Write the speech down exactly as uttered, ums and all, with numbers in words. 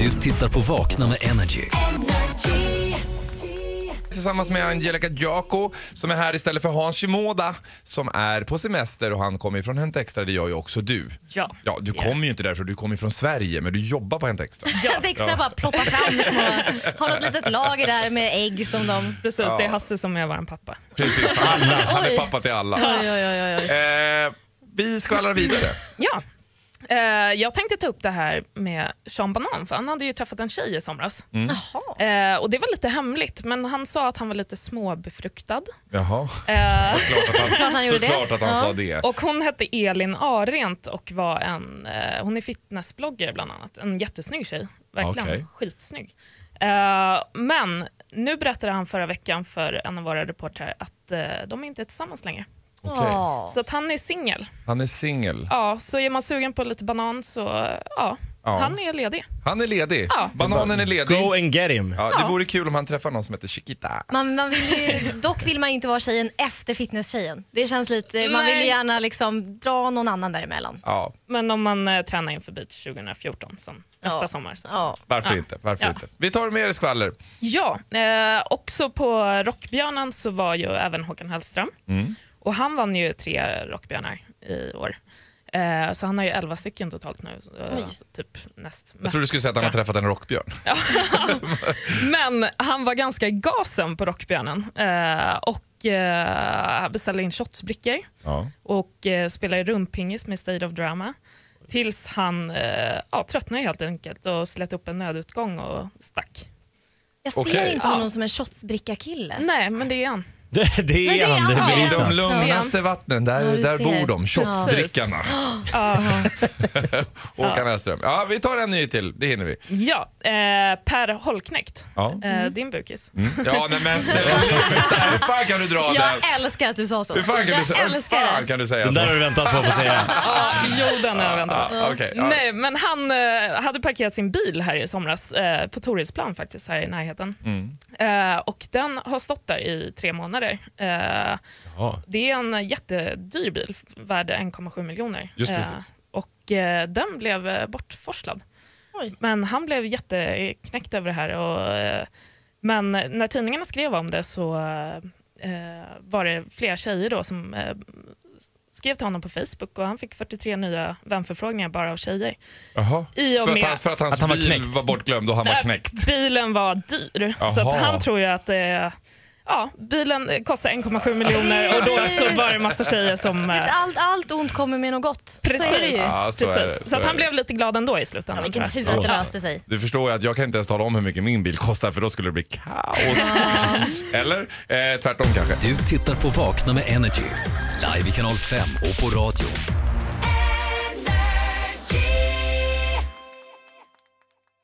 Du tittar på Vakna med Energy. Tillsammans med Angelica Giaco som är här istället för Hans Shimoda som är på semester och han kommer ju från Hänt Extra, det gör ju också du. Ja. Ja, du Yeah. kommer ju inte därför du kommer från Sverige men du jobbar på Hänt Extra. Hänt Extra bara ploppar fram små, har något litet lager där med ägg som de... Precis, Ja. det är Hasse som är vår pappa. Precis, han, han är pappa till alla. Oj, oj, oj, oj. Eh, vi skvallrar vidare. Ja. Eh, jag tänkte ta upp det här med Sean Banan, för han hade ju träffat en tjej i somras. Mm. Eh, och det var lite hemligt, men han sa att han var lite småbefruktad. Jaha, Eh, såklart att han, Klart han gjorde det. såklart att han Ja. sa det. och hon hette Elin Arent och var en, eh, hon är fitnessbloggare bland annat. En jättesnygg tjej, verkligen Okej. skitsnygg. Eh, men nu berättade han förra veckan för en av våra reportrar att eh, de är inte är tillsammans längre. Okej. Åh. Så att han är singel. Han är singel. Ja, så är man sugen på lite banan så ja, Ja. han är ledig. Han är ledig. Ja. Bananen är ledig. Go and get him. Ja, det Ja. vore kul om han träffar någon som heter Chiquita. Man, man vill ju, dock vill man ju inte vara tjejen efter fitnesstjejen. Det känns lite, man vill ju Nej. gärna liksom dra någon annan däremellan. Ja, Men om man eh, tränar inför beach tjugohundrafjorton som nästa Ja. sommar. Så. Ja. varför Ja. inte? Varför Ja. inte? Vi tar mer skvaller. Ja, eh, också på Rockbjörnen så var ju även Håkan Hellström. Mm. Och han vann ju tre Rockbjörnar i år. Eh, så han har ju elva stycken totalt nu. Eh, Oj. typ näst Jag tror du skulle säga att han har träffat en rockbjörn. Men han var ganska i gasen på Rockbjörnen. Eh, och eh, beställde in shotsbrickor. Ja. Och eh, spelade rundpingis med State of Drama. Tills han eh, ja, tröttnade helt enkelt och slet upp en nödutgång och stack. Jag ser Okej. inte Ja. honom som en shotsbricka-kille. Nej, men det är han. Det, det Men det är är han, det han. är I de bevisat. lugnaste vattnen, där, Ja, du där ser. bor de, shotsdrickarna. Ja. Håkan Hellström. Ja, vi tar en ny till, det hinner vi. Ja, eh, Per Holknekt, Ja, eh, din bukis. mm. ja nej, men sluta. Hur fan kan du dra den? Jag älskar att du sa så. Hur fan kan, jag du, säga- hur älskar fan det. kan du säga Den så? där har du väntat på att få säga. Ja, jo, den har jag väntat på. Ja, okej, ja. Nej, men han eh, hade parkerat sin bil här i somras eh, på Torridsplan faktiskt, här i närheten. Mm. Eh, och den har stått där i tre månader. Eh, Ja. det är en jättedyr bil, värd en komma sju miljoner. Just Eh, precis. och eh, den blev eh, bortforslad. Oj. Men han blev jätteknäckt över det här. Och, eh, men när tidningarna skrev om det så eh, var det flera tjejer då som eh, skrev till honom på Facebook och han fick fyrtiotre nya vänförfrågningar bara av tjejer. Jaha. I och För, med- att han, för att hans Att han var bil knäckt. var bortglömd och han var Äh, knäckt. Bilen var dyr, så Jaha. att han tror ju att det, ja, bilen kostar en komma sju miljoner och då så var det en massa tjejer som... eh, Vet, allt, allt ont kommer med något gott. Så är det ju. Ja, så är Precis. det, Så, så att är han det. blev lite glad ändå i Ja, slutändan. vilken tror tur jag. att det löste sig. Du förstår ju att jag kan inte ens tala om hur mycket min bil kostar för då skulle det bli kaos. Eller? Eh, tvärtom kanske. Du tittar på Vakna med Energy. Live i kanal fem och på radio.